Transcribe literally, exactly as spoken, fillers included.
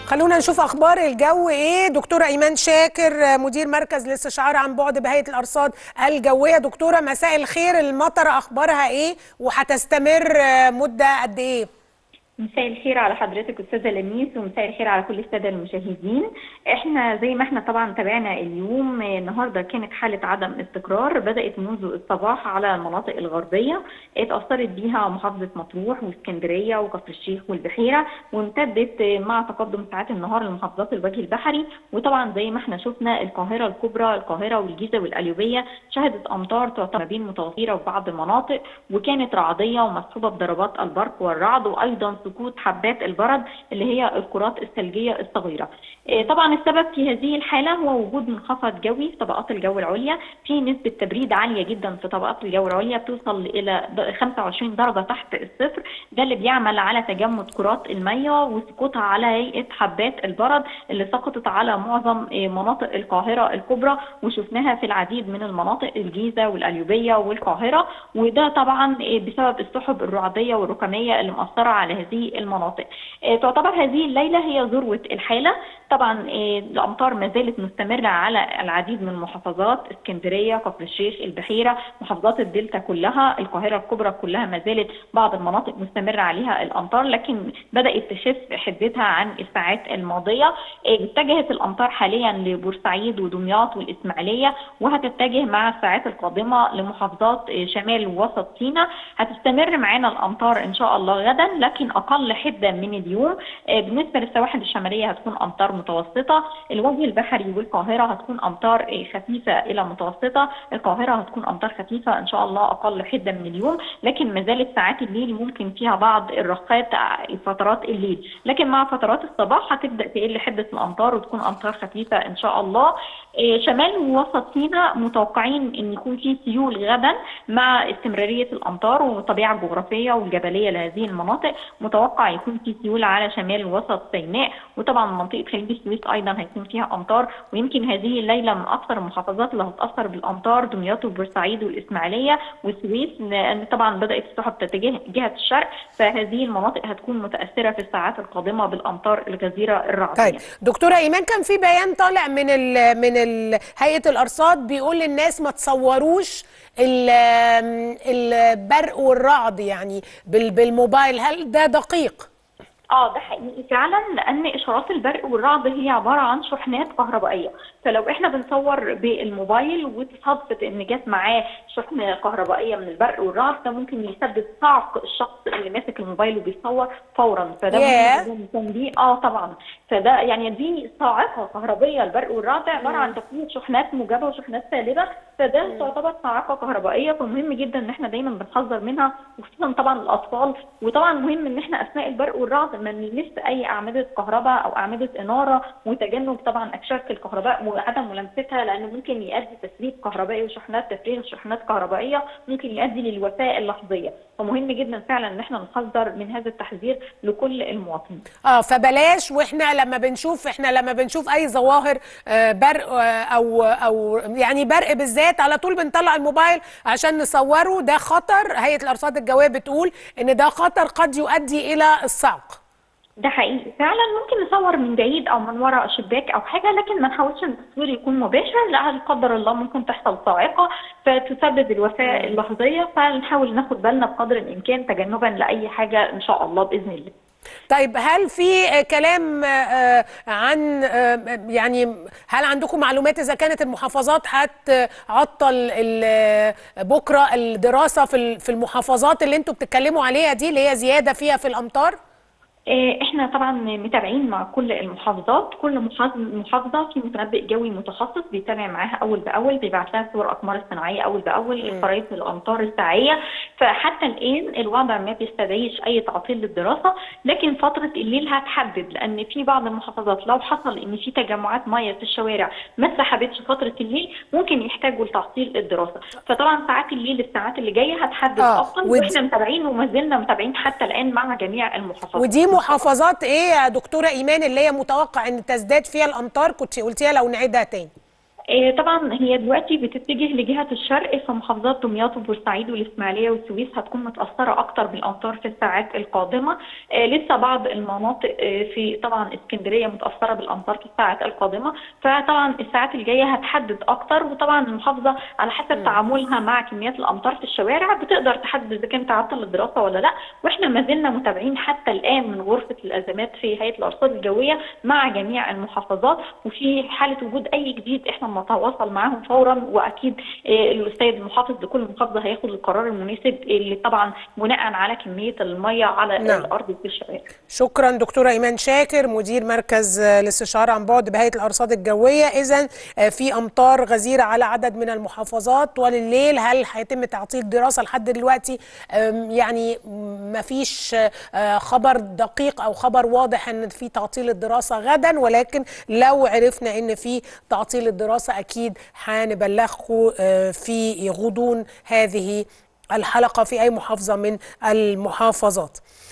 خلونا نشوف اخبار الجو ايه. دكتوره ايمان شاكر مدير مركز الاستشعار عن بعد بهيئه الارصاد الجويه. دكتوره مساء الخير، المطره اخبارها ايه وهتستمر مده قد ايه؟ مساء الخير على حضرتك استاذه لميس، ومساء الخير على كل الساده المشاهدين. احنا زي ما احنا طبعا تابعنا اليوم، النهارده كانت حاله عدم استقرار بدات منذ الصباح على المناطق الغربيه، اتاثرت بيها محافظه مطروح واسكندريه وكفر الشيخ والبحيره، وامتدت مع تقدم ساعات النهار لمحافظات الوجه البحري. وطبعا زي ما احنا شفنا القاهره الكبرى، القاهره والجيزه والقليوبيه شهدت امطار تعتبر ما بين متوسطه وبعض المناطق، وكانت رعديه ومصحوبه بضربات البرق والرعد، وايضا سقوط حبات البرد اللي هي الكرات الثلجيه الصغيره. طبعا السبب في هذه الحاله هو وجود منخفض جوي في طبقات الجو العليا، في نسبه تبريد عاليه جدا في طبقات الجو العليا بتوصل الى خمسة وعشرين درجه تحت الصفر، ده اللي بيعمل على تجمد كرات الميه وسقوطها على هيئه حبات البرد اللي سقطت على معظم مناطق القاهره الكبرى، وشفناها في العديد من المناطق الجيزه والقليوبيه والقاهره، وده طبعا بسبب السحب الرعديه والركاميه اللي مأثره على هذه المناطق. تعتبر هذه الليله هي ذروه الحاله. طبعا الامطار ما زالت مستمره على العديد من المحافظات، اسكندريه، كفر الشيخ، البحيره، محافظات الدلتا كلها، القاهره الكبرى كلها ما زالت بعض المناطق مستمره عليها الامطار، لكن بدات تخف حدتها عن الساعات الماضيه. اتجهت الامطار حاليا لبورسعيد ودمياط والاسماعيليه، وهتتجه مع الساعات القادمه لمحافظات شمال ووسط سيناء. هتستمر معانا الامطار ان شاء الله غدا، لكن اقل حده من اليوم. بالنسبه للسواحل الشماليه هتكون امطار متوسطه، الوجه البحري والقاهره هتكون امطار خفيفه الى متوسطه، القاهره هتكون امطار خفيفه ان شاء الله اقل حده من اليوم، لكن ما زالت ساعات الليل ممكن فيها بعض الرخات فترات الليل، لكن مع فترات الصباح هتبدا تقل حده الامطار وتكون امطار خفيفه ان شاء الله. شمال ووسط سيناء متوقعين ان يكون في سيول غدا مع استمراريه الامطار والطبيعه الجغرافيه والجبليه لهذه المناطق، متوقع يكون في سيول على شمال ووسط سيناء، وطبعا منطقه خليج السويس ايضا هيكون فيها امطار. ويمكن هذه الليله من اكثر المحافظات اللي هتاثر بالامطار دمياط وبورسعيد والاسماعيليه والسويس، لان طبعا بدات السحب تتجه جهه الشرق، فهذه المناطق هتكون متاثره في الساعات القادمه بالامطار الغزيره الرعديه. طيب دكتوره ايمان، كان في بيان طالع من ال من ال هيئه الارصاد بيقول للناس ما تصوروش البرق والرعد يعني بالموبايل، هل ده دقيق؟ اه ده حقيقي فعلا، لان اشارات البرق والرعد هي عباره عن شحنات كهربائيه، فلو احنا بنصور بالموبايل وتصادفت ان جت معاه شحنه كهربائيه من البرق والرعد، ده ممكن يسبب صعق الشخص اللي ماسك الموبايل وبيصور فورا، فده yeah. ممكن دي اه طبعا، فده يعني دي صاعقه كهربائيه. البرق والرعد عباره عن تكوين شحنات موجبه وشحنات سالبه، فده تعتبر صاعقه كهربائيه، فمهم جدا ان احنا دايما بنحذر منها، وخصوصا طبعا الاطفال. وطبعا مهم ان احنا اثناء البرق والرعد ما نلمس اي اعمده كهرباء او اعمده اناره، وتجنب طبعا اكشاك الكهرباء وعدم ملامستها، لانه ممكن يؤدي تسريب كهربائي وشحنات تفريغ شحنات كهربائيه ممكن يؤدي للوفاه اللحظيه، فمهم جدا فعلا ان احنا نحذر من هذا التحذير لكل المواطنين. اه فبلاش، واحنا لما بنشوف احنا لما بنشوف اي ظواهر برق او او يعني برق بالذات، على طول بنطلع الموبايل عشان نصوره، ده خطر. هيئه الارصاد الجويه بتقول ان ده خطر قد يؤدي الى الصعق. ده حقيقي فعلا، ممكن نصور من بعيد او من وراء شباك او حاجه، لكن ما نحاولش ان التصوير يكون مباشر، لا قدر الله ممكن تحصل صاعقه فتسبب الوفاه اللحظيه، فنحاول ناخد بالنا بقدر الامكان تجنبا لاي حاجه ان شاء الله باذن الله. طيب هل في كلام عن يعني هل عندكم معلومات اذا كانت المحافظات هتعطل بكره الدراسه في المحافظات اللي انتوا بتتكلموا عليها دي اللي هي زياده فيها في الامطار؟ احنا طبعا متابعين مع كل المحافظات، كل محافظه في متنبئ جوي متخصص بيتابع معاها اول باول، بيبعت لها صور اقمار الصناعيه اول باول، خرائط الامطار الساعيه، فحتى الان الوضع ما بيستدعيش اي تعطيل للدراسه، لكن فتره الليل هتحدد، لان في بعض المحافظات لو حصل ان في تجمعات ميه في الشوارع ما اتسحبتش فتره الليل ممكن يحتاجوا لتعطيل الدراسه، فطبعا ساعات الليل الساعات اللي جايه هتحدد آه. افضل، واحنا متابعين وما زلنا متابعين حتى الان مع جميع المحافظات. ودي محافظات ايه يا دكتوره ايمان اللي هي متوقع ان تزداد فيها الامطار؟ كنت قلتيها لو نعيدها تاني. إيه طبعا هي دلوقتي بتتجه لجهة الشرق، فمحافظات دمياط وبورسعيد والإسماعيلية والسويس هتكون متأثرة أكتر بالأمطار في الساعات القادمة. إيه لسه بعض المناطق إيه في طبعا اسكندرية متأثرة بالأمطار في الساعات القادمة، فطبعا الساعات الجاية هتحدد أكتر، وطبعا المحافظة على حسب م. تعاملها مع كميات الأمطار في الشوارع بتقدر تحدد إذا كان تعطل الدراسة ولا لا. وإحنا ما زلنا متابعين حتى الآن من غرفة الأزمات في هيئة الأرصاد الجوية مع جميع المحافظات، وفي حالة وجود أي جديد إحنا نتواصل معاهم فورا، واكيد السيد المحافظ لكل محافظه هياخد القرار المناسب اللي طبعا بناء على كميه الميه على نعم. الارض في الشوارع. شكرا دكتوره ايمان شاكر، مدير مركز الاستشعار عن بعد بهيئه الارصاد الجويه. اذا في امطار غزيره على عدد من المحافظات طوال الليل. هل هيتم تعطيل دراسه؟ لحد دلوقتي يعني ما فيش خبر دقيق او خبر واضح ان في تعطيل الدراسه غدا، ولكن لو عرفنا ان في تعطيل الدراسه اكيد هنبلغكم في غضون هذه الحلقه في اي محافظه من المحافظات.